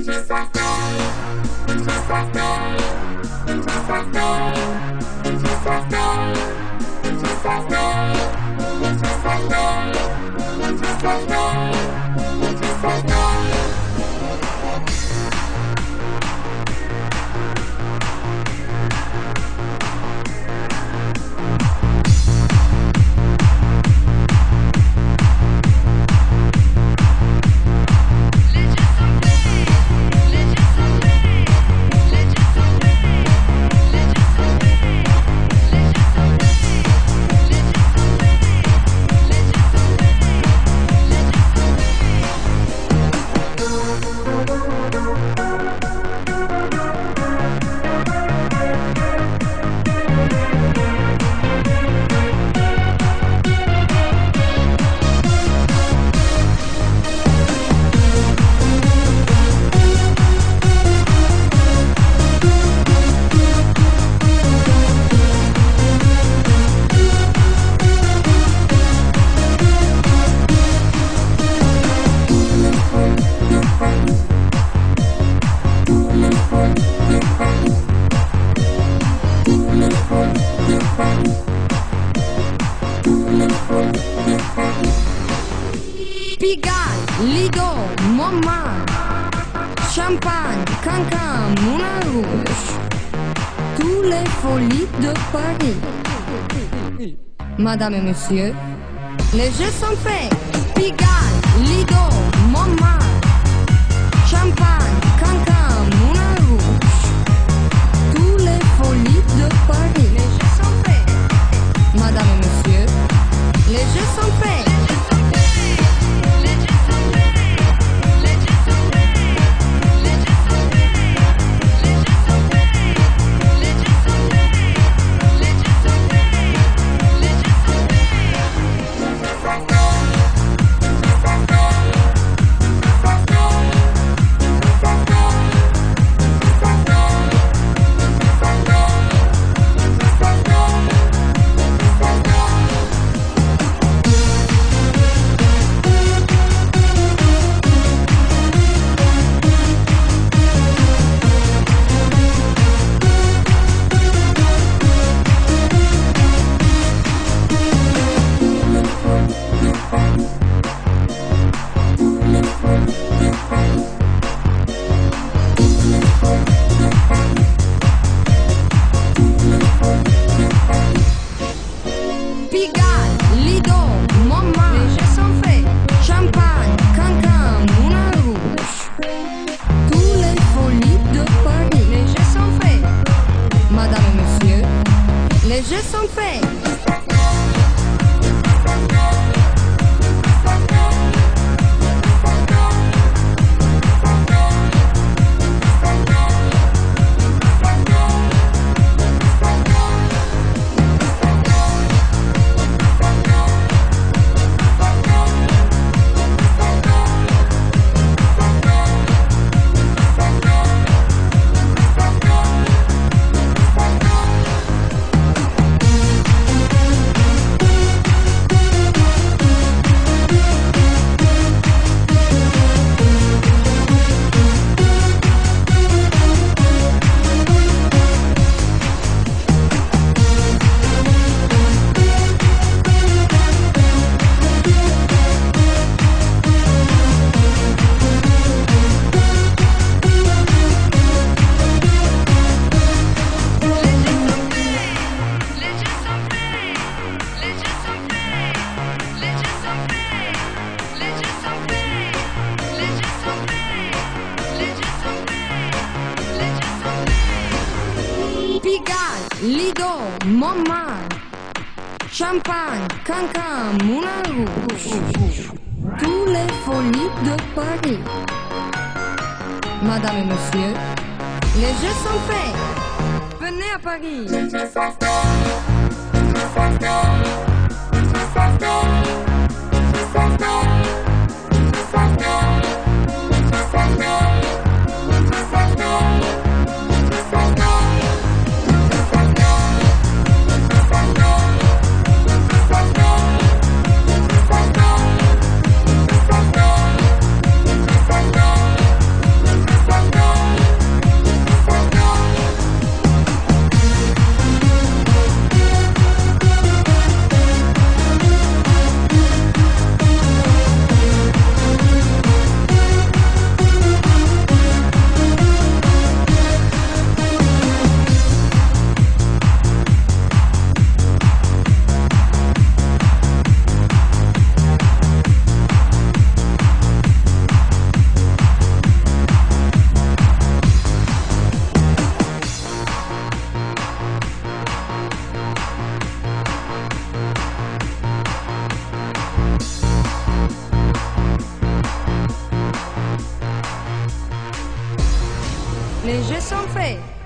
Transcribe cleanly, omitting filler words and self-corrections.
Pigalle, Lido, Montmartre, Champagne, Cancan, Moulin Rouge, tous les folies de Paris. Madame et monsieur, les jeux sont faits. Pigalle, Lido, Montmartre, Champagne, Cancan, Moulin Rouge, tous les folies de Paris. Les jeux sont faits. Madame et monsieur, les jeux sont faits. Les jeux sont faits. Pigalle, Lido, Montmartre, Champagne, Cancan, Moulin Rouge, tous les folies de Paris. Madame et monsieur, les jeux sont faits. Venez à Paris. Les jeux sont faits.